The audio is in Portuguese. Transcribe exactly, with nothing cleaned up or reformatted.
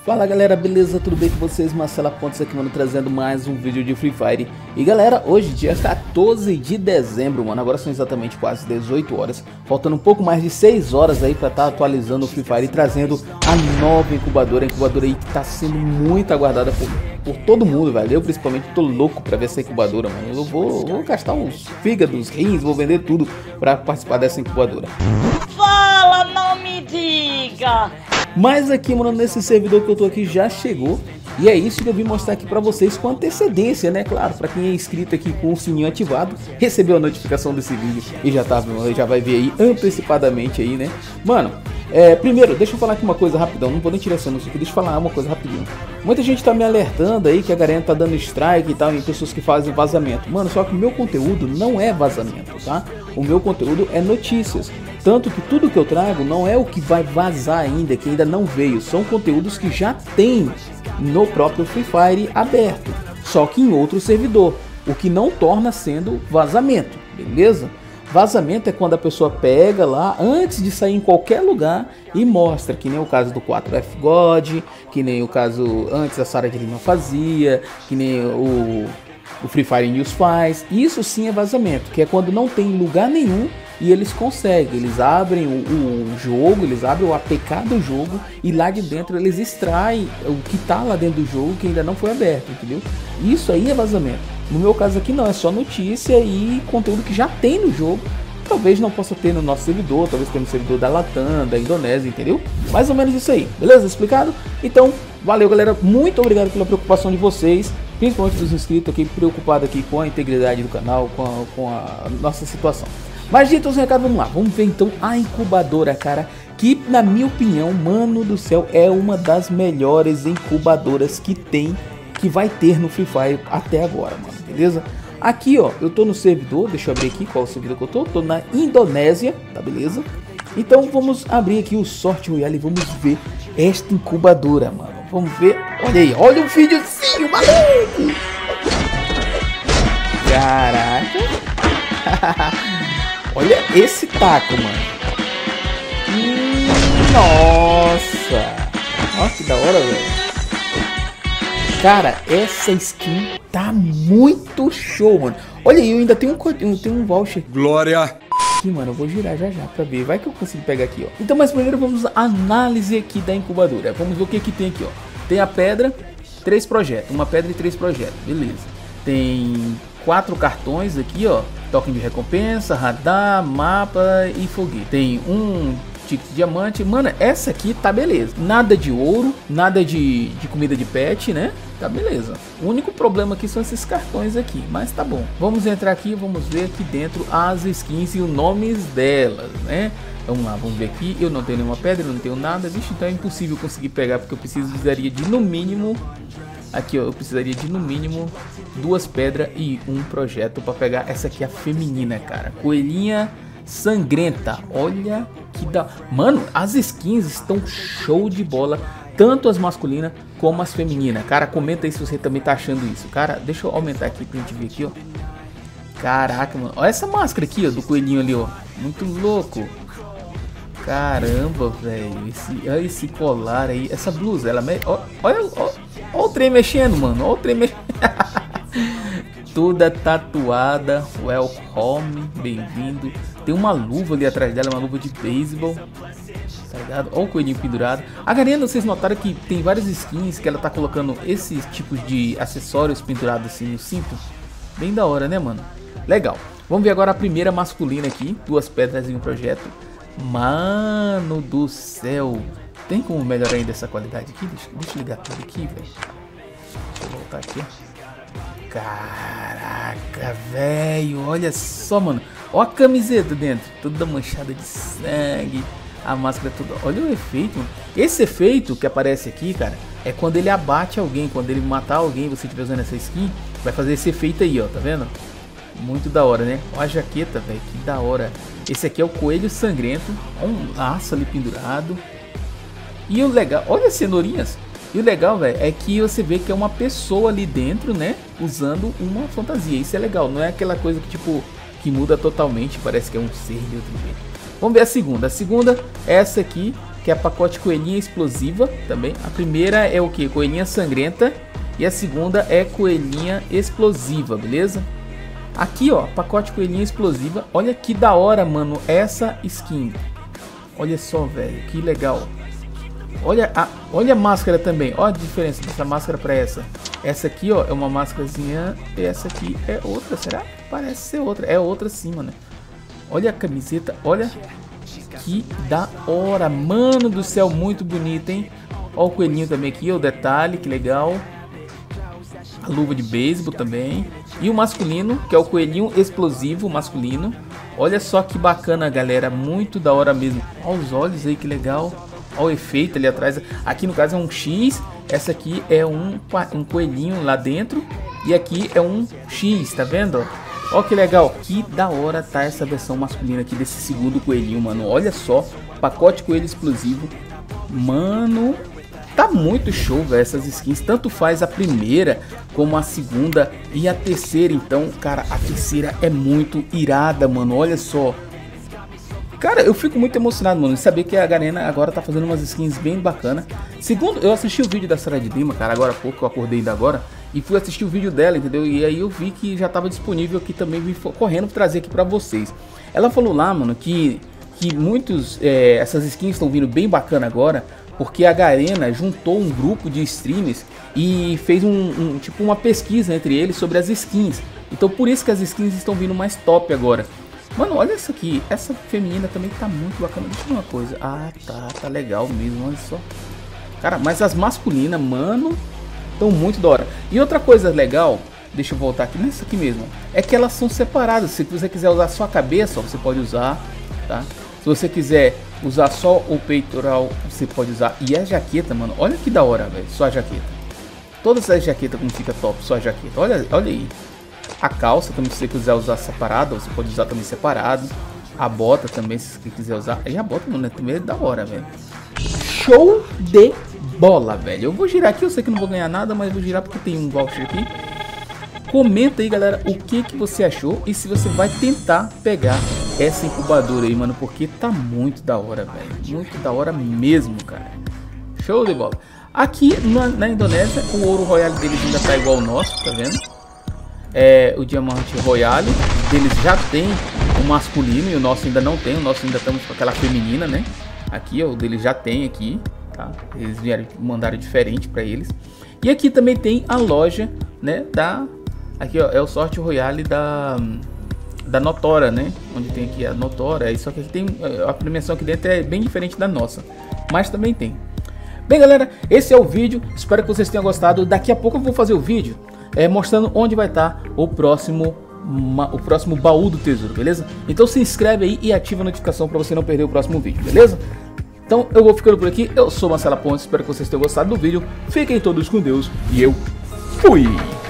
Fala galera, beleza? Tudo bem com vocês? Marcelo Pontes aqui, mano, trazendo mais um vídeo de Free Fire. E galera, hoje dia quatorze de dezembro, mano, agora são exatamente quase dezoito horas, faltando um pouco mais de seis horas aí pra estar tá atualizando o Free Fire e trazendo a nova incubadora, a incubadora aí que tá sendo muito aguardada por, por todo mundo, velho. Eu principalmente tô louco pra ver essa incubadora, mano. Eu vou, vou gastar os fígados, rins, vou vender tudo pra participar dessa incubadora. Fala, não me diga! Mas aqui, mano, nesse servidor que eu tô aqui já chegou. E é isso que eu vim mostrar aqui pra vocês com antecedência, né? Claro, pra quem é inscrito aqui com o sininho ativado, recebeu a notificação desse vídeo e já tá, já vai ver aí antecipadamente aí, né? Mano, é, primeiro, deixa eu falar aqui uma coisa rapidão, não vou nem tirar esse anúncio aqui, deixa eu falar uma coisa rapidinho. Muita gente tá me alertando aí que a galera tá dando strike e tal em pessoas que fazem vazamento. Mano, só que o meu conteúdo não é vazamento, tá? O meu conteúdo é notícias. Tanto que tudo que eu trago não é o que vai vazar ainda, que ainda não veio. São conteúdos que já tem no próprio Free Fire aberto, só que em outro servidor, o que não torna sendo vazamento, beleza? Vazamento é quando a pessoa pega lá, antes de sair em qualquer lugar, e mostra, que nem o caso do quatro F God, que nem o caso antes a Sara de Lima fazia, que nem o, o Free Fire News faz. Isso sim é vazamento, que é quando não tem lugar nenhum e eles conseguem, eles abrem o, o jogo, eles abrem o A P K do jogo e lá de dentro eles extraem o que tá lá dentro do jogo que ainda não foi aberto, entendeu? Isso aí é vazamento. No meu caso aqui não, é só notícia e conteúdo que já tem no jogo. Talvez não possa ter no nosso servidor, talvez tenha no servidor da Latam, da Indonésia, entendeu? Mais ou menos isso aí, beleza? Explicado? Então, valeu galera, muito obrigado pela preocupação de vocês, principalmente dos inscritos aqui, preocupados aqui com a integridade do canal, com a, com a nossa situação. Mas dito os recados, vamos lá, vamos ver então a incubadora, cara, que na minha opinião, mano do céu, é uma das melhores incubadoras que tem, que vai ter no Free Fire até agora, mano, beleza? Aqui, ó, eu tô no servidor, deixa eu abrir aqui qual é o servidor que eu tô, tô na Indonésia, tá beleza? Então vamos abrir aqui o Sorte Royale e vamos ver esta incubadora, mano, vamos ver, olha aí, olha o videozinho, maluco! Caraca! Olha esse taco, mano. Hum, nossa. Nossa, que da hora, velho. Cara, essa skin tá muito show, mano. Olha aí, eu ainda tenho um, tenho um voucher. Glória. Aqui, mano, eu vou girar já já pra ver. Vai que eu consigo pegar aqui, ó. Então, mas primeiro vamos à análise aqui da incubadora. Vamos ver o que que tem aqui, ó. Tem a pedra, três projetos. Uma pedra e três projetos. Beleza. Tem quatro cartões aqui, ó. Token de recompensa, radar, mapa e foguete. Tem um ticket de diamante. Mano, essa aqui tá beleza. Nada de ouro, nada de, de comida de pet, né? Tá beleza. O único problema aqui são esses cartões aqui, mas tá bom. Vamos entrar aqui e vamos ver aqui dentro as skins e os nomes delas, né? Vamos lá, vamos ver aqui. Eu não tenho nenhuma pedra, não tenho nada. Vixe, então é impossível conseguir pegar, porque eu precisaria de no mínimo... Aqui, ó, eu precisaria de no mínimo duas pedras e um projeto para pegar essa aqui, a feminina, cara. Coelhinha sangrenta. Olha que da... Mano, as skins estão show de bola. Tanto as masculinas como as femininas. Cara, comenta aí se você também tá achando isso. Cara, deixa eu aumentar aqui pra gente ver aqui, ó. Caraca, mano. Olha essa máscara aqui, ó, do coelhinho ali, ó. Muito louco. Caramba, velho. Esse, olha esse colar aí. Essa blusa, ela... Me... Olha, olha, olha. Olha o trem mexendo, mano. Olha o trem mexendo. Toda tatuada. Welcome. Bem-vindo. Tem uma luva ali atrás dela. Uma luva de beisebol. Tá ligado? Olha o coelhinho pendurado. A Garena, vocês notaram que tem várias skins que ela tá colocando esses tipos de acessórios pendurados assim no cinto. Bem da hora, né, mano? Legal. Vamos ver agora a primeira masculina aqui. Duas pedras em um projeto. Mano do céu. Tem como melhorar ainda essa qualidade aqui? Deixa, deixa eu ligar tudo aqui, velho. Deixa eu voltar aqui. Caraca, velho. Olha só, mano. Olha a camiseta dentro. Toda manchada de sangue. A máscara toda. Olha o efeito, mano. Esse efeito que aparece aqui, cara, é quando ele abate alguém. Quando ele matar alguém, você estiver usando essa skin, vai fazer esse efeito aí, ó. Tá vendo? Muito da hora, né? Olha a jaqueta, velho. Que da hora. Esse aqui é o coelho sangrento. Olha um laço ali pendurado. E o legal, olha as cenourinhas. E o legal, velho, é que você vê que é uma pessoa ali dentro, né? Usando uma fantasia. Isso é legal, não é aquela coisa que, tipo, que muda totalmente. Parece que é um ser de outro jeito. Vamos ver a segunda. A segunda é essa aqui. que é a pacote coelhinha explosiva também. A primeira é o que? Coelhinha sangrenta. E a segunda é coelhinha explosiva, beleza? Aqui, ó, pacote coelhinha explosiva. Olha que da hora, mano, essa skin. Olha só, velho, que legal. Olha a, olha a máscara também. Olha a diferença dessa máscara para essa. Essa aqui, ó, é uma máscarazinha. E essa aqui é outra, será? Parece ser outra. É outra sim, mano. Olha a camiseta, olha. Que da hora, mano do céu, muito bonito, hein? Olha o coelhinho também aqui, o detalhe, que legal. A luva de beisebol também. E o masculino, que é o coelhinho explosivo masculino. Olha só que bacana, galera, muito da hora mesmo. Olha os olhos aí, que legal. Olha o efeito ali atrás. Aqui no caso é um X, essa aqui é um, um coelhinho lá dentro. E aqui é um X, tá vendo? Olha que legal, que da hora tá essa versão masculina aqui desse segundo coelhinho, mano. Olha só, pacote coelho explosivo. Mano, tá muito show, velho, essas skins. Tanto faz a primeira como a segunda e a terceira. Então, cara, a terceira é muito irada, mano. Olha só. Cara, eu fico muito emocionado, mano, de saber que a Garena agora tá fazendo umas skins bem bacana. Segundo, eu assisti o vídeo da Sarah de Lima, cara, agora há pouco, eu acordei ainda agora. E fui assistir o vídeo dela, entendeu? E aí eu vi que já tava disponível aqui também, vim correndo pra trazer aqui pra vocês. Ela falou lá, mano, que, que muitos, é, essas skins estão vindo bem bacana agora, porque a Garena juntou um grupo de streamers e fez um, um tipo uma pesquisa entre eles sobre as skins. Então por isso que as skins estão vindo mais top agora. Mano, olha essa aqui, essa feminina também tá muito bacana. Deixa eu ver uma coisa. Ah, tá, tá legal mesmo, olha só. Cara, mas as masculinas, mano, estão muito da hora. E outra coisa legal, deixa eu voltar aqui nessa aqui mesmo, é que elas são separadas. Se você quiser usar só a cabeça, ó, você pode usar, tá? Se você quiser usar só o peitoral, você pode usar. E a jaqueta, mano, olha que da hora, velho, só a jaqueta. Todas as jaquetas como fica top, só a jaqueta, olha, olha aí. A calça também, se você quiser usar separado, você pode usar também separado. A bota também, se você quiser usar. E a bota, mano, também é da hora, velho. Show de bola, velho. Eu vou girar aqui, eu sei que não vou ganhar nada, mas vou girar porque tem um voucher aqui. Comenta aí, galera, o que que você achou e se você vai tentar pegar essa incubadora aí, mano, porque tá muito da hora, velho. Muito da hora mesmo, cara. Show de bola. Aqui na, na Indonésia, o ouro royale deles ainda tá igual ao nosso, tá vendo? É, o diamante royale deles já tem o masculino e o nosso ainda não tem. O nosso ainda estamos com aquela feminina, né? Aqui, ó, o deles já tem aqui, tá? Eles vieram, mandaram diferente para eles. E aqui também tem a loja, né? Da aqui, ó, é o sorte royale da da Notora, né? Onde tem aqui a Notora. Só que aqui tem a premiação aqui dentro é bem diferente da nossa, mas também tem. Bem, galera, esse é o vídeo. Espero que vocês tenham gostado. Daqui a pouco eu vou fazer o vídeo É, mostrando onde vai estar tá o próximo o próximo baú do tesouro, beleza? Então se inscreve aí e ativa a notificação para você não perder o próximo vídeo, beleza? Então eu vou ficando por aqui, eu sou Marcelo Pontes, espero que vocês tenham gostado do vídeo, fiquem todos com Deus e eu fui!